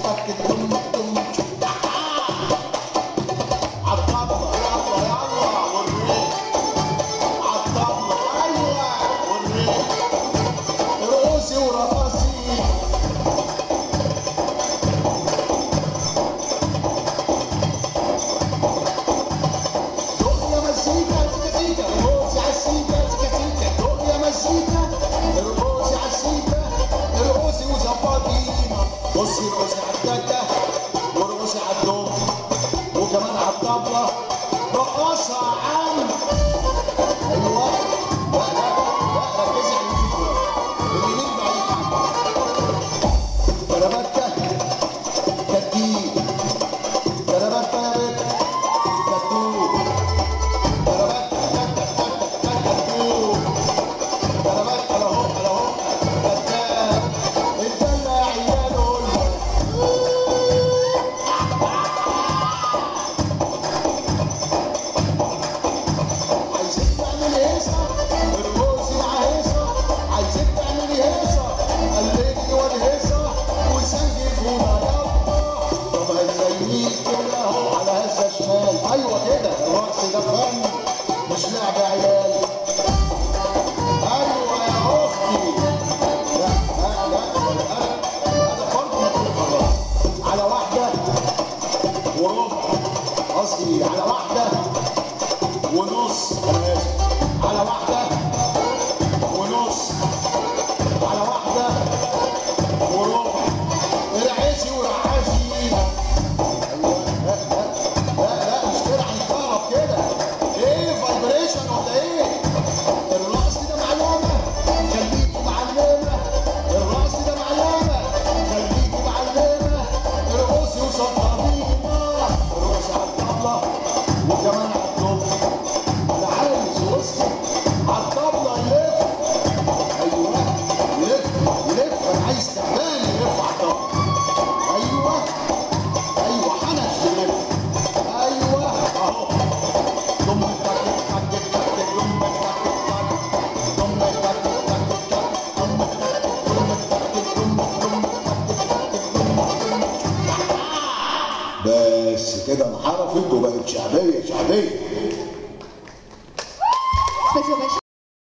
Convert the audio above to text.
بصي ارقصي على الدكه وارقصي على الدوم وكمان على الطبله رقصها يا عم. ايوه لا ركزي على اليمين بعيد عنك. كربته كتيب كربته يا بنت كتوب كربته كتوب كربته اهو كتاب الدلة يا عيال عايزين تعملي هيصة ارقصي مع هيصة. عايزين تعملي هيصة قلبي والهيصة وسنجي فونا يابا. طب هتزينيه كده اهو على هزة شمال. ايوه كده الرقص ده فن مش لعبة عيال. ايوه يا اختي لا انا برضه مطلوب خلاص على واحدة وربع قصدي على واحدة ونص. انا اسف على واحدة ونص على واحدة وربع. ارعشي ورعشي. ايوه لا مش كده هنتكهرب كده. ايه فايبريشن ولا ايه؟ الرقص ده معلومة خليكي معلمة. الرقص ده معلمة خليكي معلمة. ارقصي وسطرينا ارقصي على الطبلة وكمان على الدوم. اللي عايز يرقصي على الطبلة يلف. ايوه يلف انا عايز تعبان يلف على الطبلة. ايوه حنش يلف. ايوه اهو دم تك تك تك دم تك تك دم تك تك دم تك بس كده انحرفت وبقت شعبيه. بس يا باشا